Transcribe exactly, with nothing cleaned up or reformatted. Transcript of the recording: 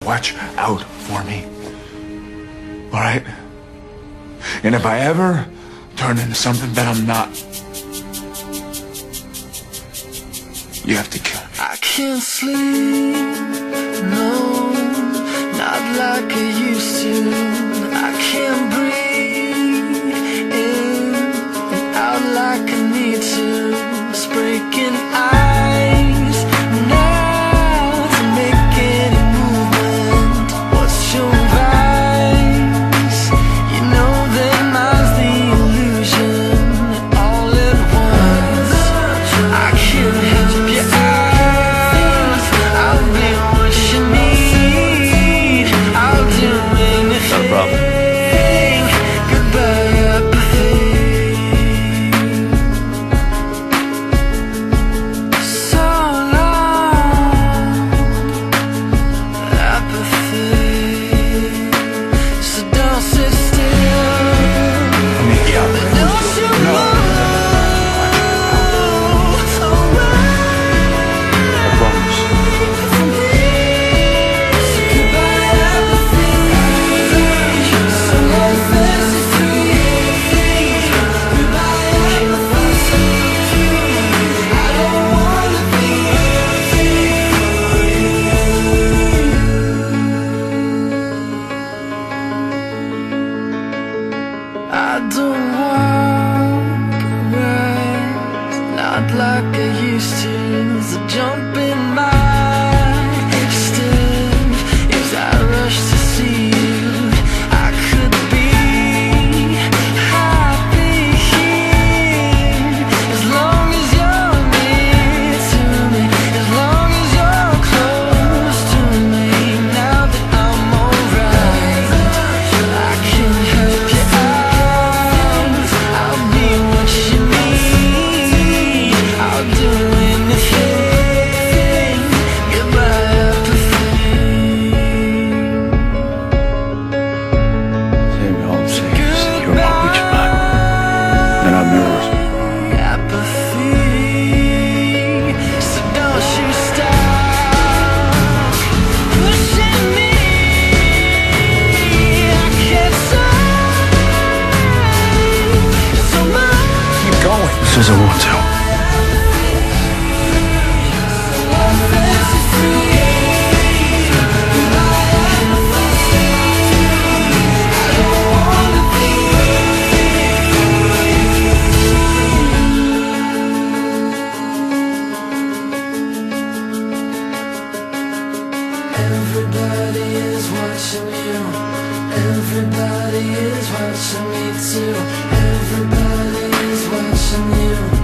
watch out for me. All right? And if I ever turn into something that I'm not, you have to kill me. I can't sleep, no, not like I used to. I can't breathe in and out like I need to. It's breaking ice now to make any movement. What's your vice? You know that mine's the illusion all at once. I can't help you out. I'll be what you need. I'll do anything. Not a problem. Goodbye, apathy. So long, apathy. So don't sit still. Yeah. Don't you move away I promise. from here. So goodbye, apathy. So long as it's free. Goodbye, apathy. I don't wanna be I don't walk around, not like I used to. The jump in my step is I rush to see you. I could be happy here as long as you're near to me, as long as you're close to me. Now that I'm alright, I can help you out. I'll be what you need. I'll do anything. Goodbye, apathy. Save your home safe. You're my reach back. Then I'm yours. Apathy. So don't you stop pushing me. I can't say so much. Keep going. Says I want to. This is free. Everybody is watching you. Everybody is watching me too. Everybody is watching you.